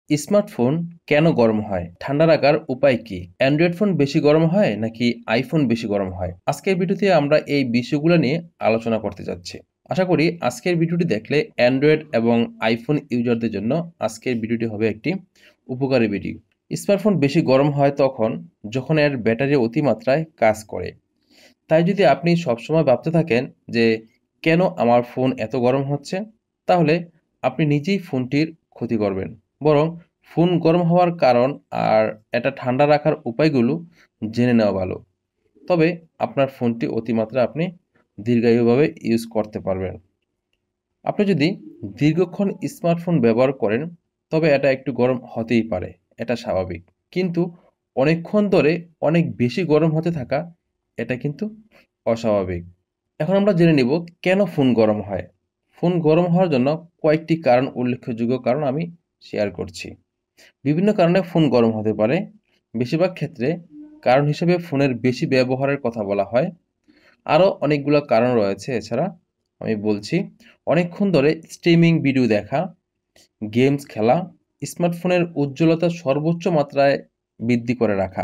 Smartphone কেন গরম হয়? ঠান্ডা রাখার উপায় কি? অ্যান্ড্রয়েড ফোন বেশি গরম হয় নাকি আইফোন বেশি গরম হয়? আজকের ভিডিওতে আমরা এই বিষয়গুলো নিয়ে আলোচনা করতে যাচ্ছি। আশা করি আজকের ভিডিওটি দেখলে অ্যান্ড্রয়েড এবং আইফোন ইউজারদের জন্য আজকের ভিডিওটি হবে একটি উপকারী ভিডিও। স্মার্টফোন বেশি গরম হয় তখন যখন এর ব্যাটারি অতিমাত্রায় কাজ করে। তাই যদি আপনি সবসময় ভাবতে থাকেন যে কেন আমার ফোন এত গরম হচ্ছে, তাহলে আপনি নিজেই ফোনটির ক্ষতি করবেন। বরং ফোন গরম হওয়ার কারণ আর এটা ঠান্ডা রাখার উপায়গুলো জেনে নেওয়া ভালো। তবে আপনার ফোনটি অতিমাত্রা আপনি দীর্ঘায়ুভাবে ইউজ করতে পারবেন। আপনি যদি দীর্ঘক্ষণ স্মার্টফোন ব্যবহার করেন, তবে এটা একটু গরম হতেই পারে, এটা স্বাভাবিক। কিন্তু অনেকক্ষণ ধরে অনেক বেশি গরম হতে থাকা, এটা কিন্তু অস্বাভাবিক। এখন আমরা জেনে নিব কেন ফোন গরম হয়। ফোন গরম হওয়ার জন্য কয়েকটি কারণ, উল্লেখযোগ্য কারণ আমি শেয়ার করছি। বিভিন্ন কারণে ফোন গরম হতে পারে। বেশিরভাগ ক্ষেত্রে কারণ হিসেবে ফোনের বেশি ব্যবহারের কথা বলা হয়। আরও অনেকগুলো কারণ রয়েছে এছাড়া, আমি বলছি। অনেকক্ষণ ধরে স্ট্রিমিং ভিডিও দেখা, গেমস খেলা, স্মার্টফোনের উজ্জ্বলতা সর্বোচ্চ মাত্রায় বৃদ্ধি করে রাখা,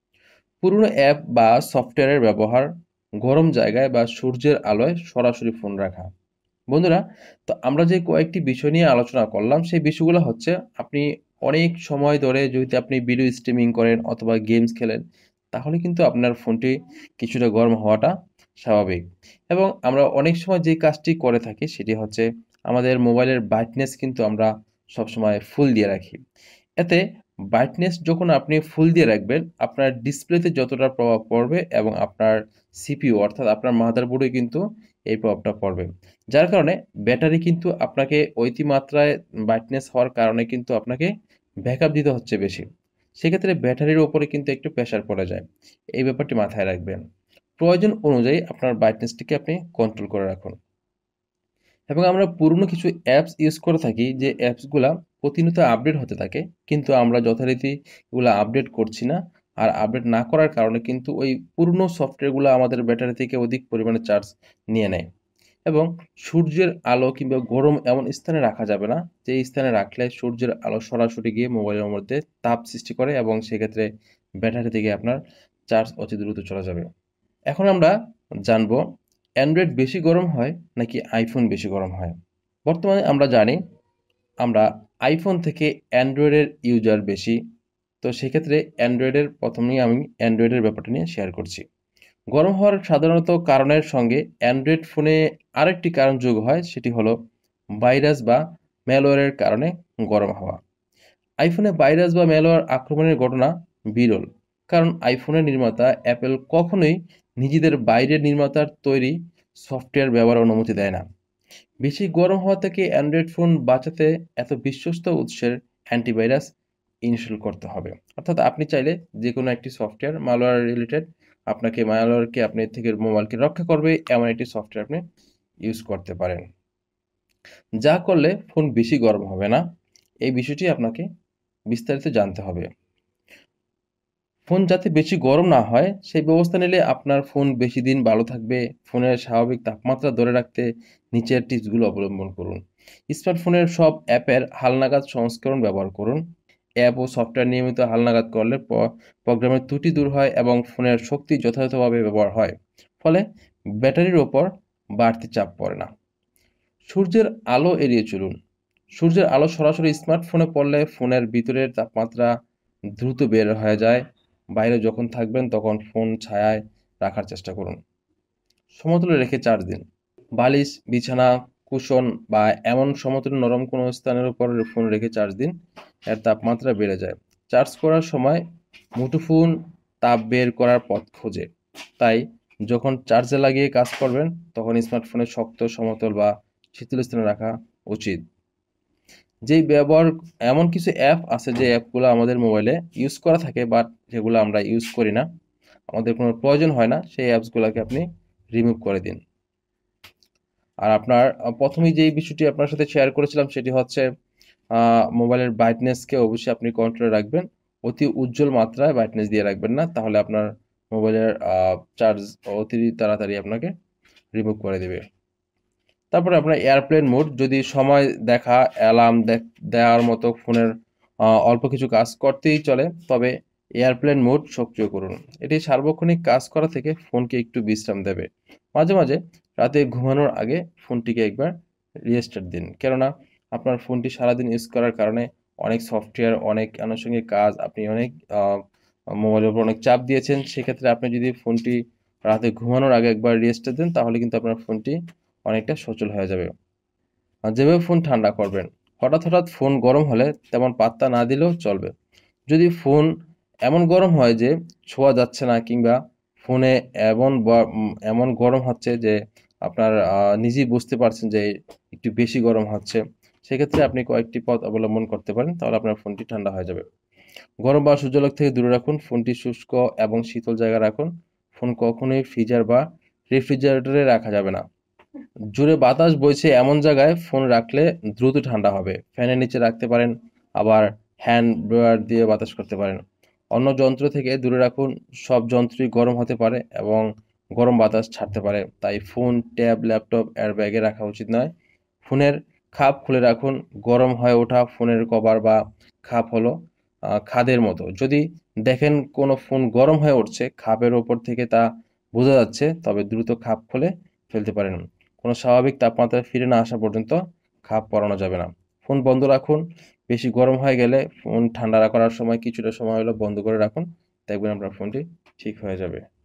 পুরনো অ্যাপ বা সফটওয়্যারের ব্যবহার, গরম জায়গায় বা সূর্যের আলোয় সরাসরি ফোন রাখা। বন্ধুরা, তো আমরা যে কয়েকটি বিষয় নিয়ে আলোচনা করলাম সেই বিষয়গুলো হচ্ছে, আপনি অনেক সময় ধরে যদি আপনি ভিডিও স্ট্রিমিং করেন অথবা গেমস খেলেন, তাহলে কিন্তু আপনার ফোনটি কিছুটা গরম হওয়াটা স্বাভাবিক। এবং আমরা অনেক সময় যে কাজটি করে থাকি সেটি হচ্ছে, আমাদের মোবাইলের ব্রাইটনেস কিন্তু আমরা সবসময় ফুল দিয়ে রাখি। এতে ব্রাইটনেস যখন আপনি ফুল দিয়ে রাখবেন, আপনার ডিসপ্লেতে যতটা প্রভাব পড়বে এবং আপনার সিপিইউ অর্থাৎ আপনার মাদারবোর্ডে কিন্তু এই প্রভাবটা পড়বে। যার কারণে ব্যাটারি কিন্তু আপনাকে অতিমাত্রায় ব্রাইটনেস হওয়ার কারণে কিন্তু আপনাকে ব্যাকআপ দিতে হচ্ছে বেশি। সেক্ষেত্রে ব্যাটারির উপরে কিন্তু একটু প্রেশার পড়ে যায়। এই ব্যাপারটি মাথায় রাখবেন। প্রয়োজন অনুযায়ী আপনার ব্রাইটনেসটিকে আপনি কন্ট্রোল করে রাখুন। এবং আমরা পুরনো কিছু অ্যাপস ইউজ করে থাকি, যে অ্যাপসগুলা প্রতিনিয়ত আপডেট হতে থাকে, কিন্তু আমরা যথারীতি এগুলো আপডেট করছি না। আর আপডেট না করার কারণে কিন্তু ওই পুরনো সফটওয়্যারগুলো আমাদের ব্যাটারি থেকে অধিক পরিমাণে চার্জ নিয়ে নেয়। এবং সূর্যের আলো কিংবা গরম এমন স্থানে রাখা যাবে না, যে স্থানে রাখলে সূর্যের আলো সরাসরি গিয়ে মোবাইলের মধ্যে তাপ সৃষ্টি করে এবং সেক্ষেত্রে ব্যাটারি থেকে আপনার চার্জ অতি দ্রুত চলে যাবে। এখন আমরা জানবো অ্যান্ড্রয়েড বেশি গরম হয় নাকি আইফোন বেশি গরম হয়। বর্তমানে আমরা জানি আমরা আইফোন থেকে অ্যান্ড্রয়েডের ইউজার বেশি। তো সেক্ষেত্রে অ্যান্ড্রয়েডের প্রথমেই আমি অ্যান্ড্রয়েডের ব্যাপারটা নিয়ে শেয়ার করছি। গরম হওয়ার সাধারণত কারণের সঙ্গে অ্যান্ড্রয়েড ফোনে আরেকটি কারণ যোগ হয়, সেটি হলো ভাইরাস বা ম্যালওয়্যারের কারণে গরম হওয়া। আইফোনে ভাইরাস বা ম্যালওয়্যার আক্রমণের ঘটনা বিরল, কারণ আইফোনের নির্মাতা অ্যাপল কখনোই নিজেদের বাইরের নির্মাতার তৈরি সফটওয়্যার ব্যবহারের অনুমতি দেয় না। বেশি গরম হওয়া থেকে অ্যান্ড্রয়েড ফোন বাঁচাতে এত বিশ্বস্ত উৎসের অ্যান্টিভাইরাস ইনস্টল করতে হবে। অর্থাৎ আপনি চাইলে যে কোনো একটি সফটওয়্যার ম্যালওয়্যার রিলেটেড, আপনাকে ম্যালওয়্যারকে আপনি থেকে মোবাইলকে রক্ষা করবে এমন একটি সফটওয়্যার আপনি ইউজ করতে পারেন, যা করলে ফোন বেশি গরম হবে না। এই বিষয়টি আপনাকে বিস্তারিত জানতে হবে। ফোন যাতে বেশি গরম না হয় সেই ব্যবস্থা নিলে আপনার ফোন বেশি দিন ভালো থাকবে। ফোনের স্বাভাবিক তাপমাত্রা ধরে রাখতে নিচের টিপসগুলো অবলম্বন করুন। স্মার্টফোনের সব অ্যাপের হালনাগাদ সংস্করণ ব্যবহার করুন। অ্যাপ ও সফটওয়্যার নিয়মিত হালনাগাদ করলে প্রোগ্রামের ত্রুটি দূর হয় এবং ফোনের শক্তি যথাযথভাবে ব্যবহার হয়। ফলে ব্যাটারির ওপর বাড়তি চাপ পড়ে না। সূর্যের আলো এড়িয়ে চলুন। সূর্যের আলো সরাসরি স্মার্টফোনে পড়লে ফোনের ভিতরের তাপমাত্রা দ্রুত বের হয়ে যায়। বাইরে যখন থাকবেন তখন ফোন ছায়ায় রাখার চেষ্টা করুন। সমতুলে রেখে চার্জ দিন। বালিশ, বিছানা, কুশন বা এমন সমতুল্য নরম কোনো স্থানের উপর ফোন রেখে চার্জ দিন। এর তাপমাত্রা বেড়ে যায়। চার্জ করার সময় মুঠোফোন তাপ বের করার পথ খোঁজে। তাই যখন চার্জে লাগিয়ে কাজ করবেন তখন স্মার্টফোনে শক্ত, সমতল বা শীতল স্থানে রাখা উচিত। যেই ব্যবহার এমন কিছু অ্যাপ আছে যে অ্যাপগুলো আমাদের মোবাইলে ইউজ করা থাকে, বাট সেগুলো আমরা ইউজ করি না, আমাদের কোনো প্রয়োজন হয় না, সেই অ্যাপসগুলোকে আপনি রিমুভ করে দিন। আর আপনার প্রথমেই যেই বিষয়টি আপনার সাথে শেয়ার করেছিলাম সেটি হচ্ছে, মোবাইলের ব্রাইটনেসকে অবশ্যই আপনি কন্ট্রোলে রাখবেন। অতি উজ্জ্বল মাত্রায় ব্রাইটনেস দিয়ে রাখবেন না, তাহলে আপনার মোবাইলের চার্জ অতি তাড়াতাড়ি আপনাকে রিমুভ করে দেবে। তারপরে আপনার এয়ারপ্লেন মোড, যদি সময় দেখা, অ্যালার্ম দেওয়ার মতো ফোনের অল্প কিছু কাজ করতেই চলে, তবে এয়ারপ্লেন মোড সক্রিয় করুন। এটি সার্বক্ষণিক কাজ করা থেকে ফোনকে একটু বিশ্রাম দেবে। মাঝে মাঝে রাতে ঘুমানোর আগে ফোনটিকে একবার রিস্টার্ট দিন, কেননা আপনার ফোনটি সারাদিন ইউজ করার কারণে অনেক সফটওয়্যার, অনেক আনুষঙ্গিক কাজ, আপনি অনেক মোবাইলের উপর অনেক চাপ দিয়েছেন। সেক্ষেত্রে আপনি যদি ফোনটি রাতে ঘুমানোর আগে একবার রিস্টার্ট দেন, তাহলে কিন্তু আপনার ফোনটি অনেকটা সচল হয়ে যাবে। আর যেভাবে ফোন ঠান্ডা করবেন, হঠাৎ হঠাৎ ফোন গরম হলে তেমন পাত্তা না দিলেও চলবে। যদি ফোন এমন গরম হয় যে ছোঁয়া যাচ্ছে না, কিংবা ফোনে এমন গরম হচ্ছে যে আপনার নিজেই বুঝতে পারছেন যে একটু বেশি গরম হচ্ছে, সেক্ষেত্রে আপনি কয়েকটি পথ অবলম্বন করতে পারেন, তাহলে আপনার ফোনটি ঠান্ডা হয়ে যাবে। গরম বা সূর্যালোক থেকে দূরে রাখুন, ফোনটি শুষ্ক এবং শীতল জায়গায় রাখুন। ফোন কখনোই ফ্রিজার বা রেফ্রিজারেটরে রাখা যাবে না। জোরে বাতাস বইছে এমন জায়গায় ফোন রাখলে দ্রুত ঠান্ডা হবে। ফ্যানের নিচে রাখতে পারেন, আবার হ্যান্ড ব্লোয়ার দিয়ে বাতাস করতে পারেন। অন্য যন্ত্র থেকে দূরে রাখুন, সব যন্ত্রই গরম হতে পারে এবং গরম বাতাস ছাড়তে পারে। তাই ফোন, ট্যাব, ল্যাপটপ এয়ারব্যাগে রাখা উচিত নয়। ফোনের খাপ খুলে রাখুন, গরম হয়ে ওঠা ফোনের কভার বা খাপ হলো খাদের মতো। যদি দেখেন কোনো ফোন গরম হয়ে উঠছে, খাপের ওপর থেকে তা বোঝা যাচ্ছে, তবে দ্রুত খাপ খুলে ফেলতে পারেন। কোনো স্বাভাবিক তাপমাত্রায় ফিরে না আসা পর্যন্ত খাপ পরানো যাবে না। ফোন বন্ধ রাখুন, বেশি গরম হয়ে গেলে ফোন ঠান্ডা করার সময় কিছুটা সময় হলো বন্ধ করে রাখুন, দেখবেন আপনার ফোনটি ঠিক হয়ে যাবে।